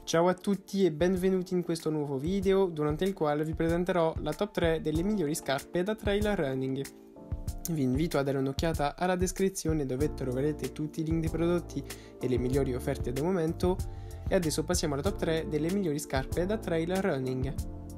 Ciao a tutti e benvenuti in questo nuovo video durante il quale vi presenterò la top 3 delle migliori scarpe da trail running. Vi invito a dare un'occhiata alla descrizione dove troverete tutti i link dei prodotti e le migliori offerte del momento e adesso passiamo alla top 3 delle migliori scarpe da trail running.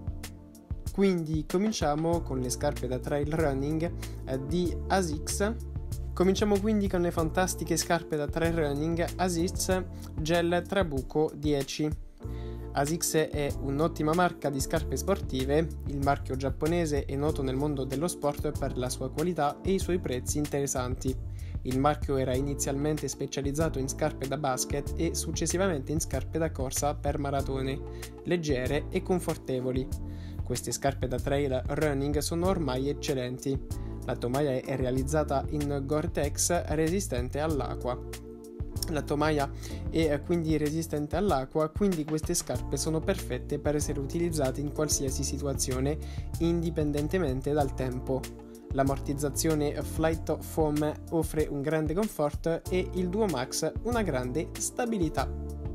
Quindi cominciamo con le scarpe da trail running di ASICS. Cominciamo quindi con le fantastiche scarpe da trail running ASICS Gel Trabuco 10. ASICS è un'ottima marca di scarpe sportive, il marchio giapponese è noto nel mondo dello sport per la sua qualità e i suoi prezzi interessanti. Il marchio era inizialmente specializzato in scarpe da basket e successivamente in scarpe da corsa per maratone, leggere e confortevoli. Queste scarpe da trail running sono ormai eccellenti. La tomaia è realizzata in Gore-Tex resistente all'acqua. La tomaia è quindi resistente all'acqua, quindi queste scarpe sono perfette per essere utilizzate in qualsiasi situazione, indipendentemente dal tempo. L'ammortizzazione Flight Foam offre un grande comfort e il Duo Max una grande stabilità.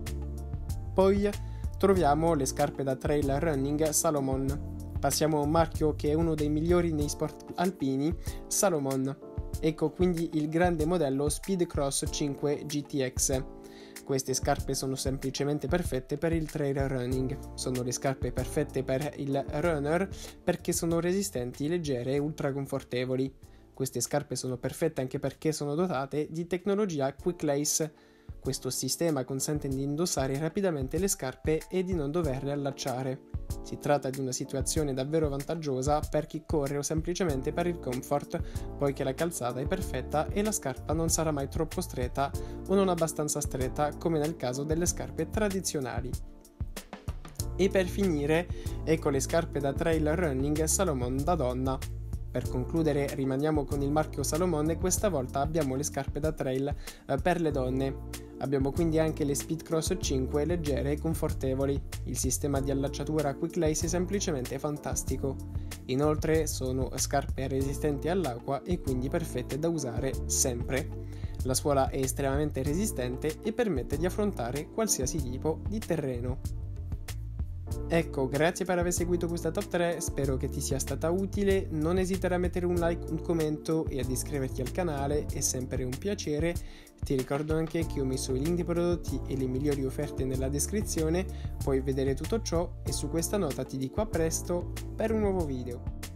Poi troviamo le scarpe da trail running Salomon. Passiamo a un marchio che è uno dei migliori nei sport alpini, Salomon. Ecco quindi il grande modello Speedcross 5 GTX. Queste scarpe sono semplicemente perfette per il trail running. Sono le scarpe perfette per il runner perché sono resistenti, leggere e ultra confortevoli. Queste scarpe sono perfette anche perché sono dotate di tecnologia Quick Lace. Questo sistema consente di indossare rapidamente le scarpe e di non doverle allacciare. Si tratta di una situazione davvero vantaggiosa per chi corre o semplicemente per il comfort, poiché la calzata è perfetta e la scarpa non sarà mai troppo stretta o non abbastanza stretta come nel caso delle scarpe tradizionali. E per finire, ecco le scarpe da trail running Salomon da donna. Per concludere rimaniamo con il marchio Salomon e questa volta abbiamo le scarpe da trail per le donne. Abbiamo quindi anche le Speedcross 5 leggere e confortevoli. Il sistema di allacciatura Quick Lace è semplicemente fantastico. Inoltre sono scarpe resistenti all'acqua e quindi perfette da usare sempre. La suola è estremamente resistente e permette di affrontare qualsiasi tipo di terreno. Ecco, grazie per aver seguito questa top 3, spero che ti sia stata utile, non esitare a mettere un like, un commento e ad iscriverti al canale, è sempre un piacere. Ti ricordo anche che ho messo i link dei prodotti e le migliori offerte nella descrizione, puoi vedere tutto ciò e su questa nota ti dico a presto per un nuovo video.